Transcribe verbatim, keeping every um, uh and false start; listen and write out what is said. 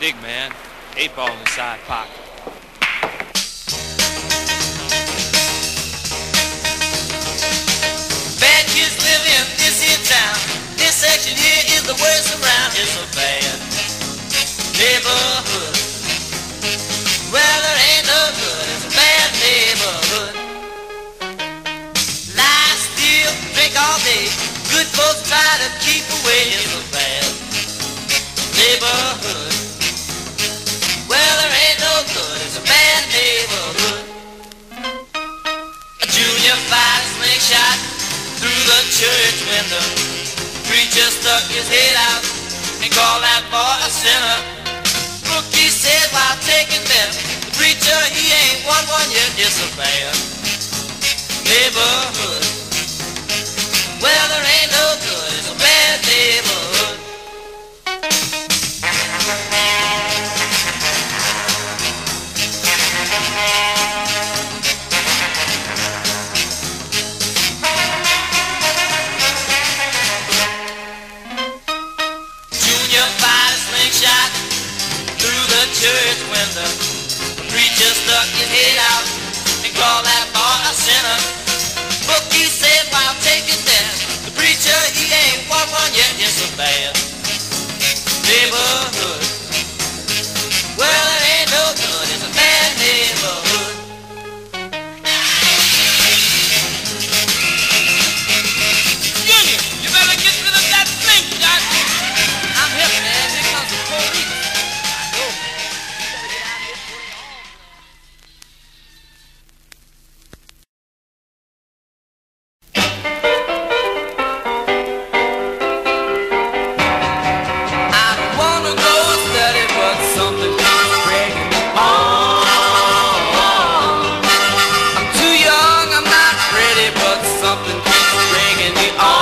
Big man, eight ball in the side pocket. Bad kids live in this here town. This section here is the worst around. It's a bad neighborhood. Well, there ain't no good. It's a bad neighborhood. Lie, steal, drink all day. Good folks try to keep away. It's a bad neighborhood. Well, there ain't no good. It's a bad neighborhood. A junior five slingshot through the church window. Preacher stuck his head out and called that boy a sinner. Rookie said while taking them, the preacher, he ain't won one yet. It's a bad neighborhood. Well, there ain't no good. It's a bad neighborhood. Junior fired a slingshot through the church window. The preacher stuck his head out and called that boy a sinner. Bookie said while taking that, the preacher, he ain't won one yet. It's a bad neighborhood. Well, it ain't no good. It's a bad neighborhood. Junior, you better get rid of that slingshot. I'm here, man. Here comes the police. I know, man. You better get out here before they all... I don't wanna go steady, but something keeps breaking me on. I'm too young, I'm not ready, but something keeps bringing me on.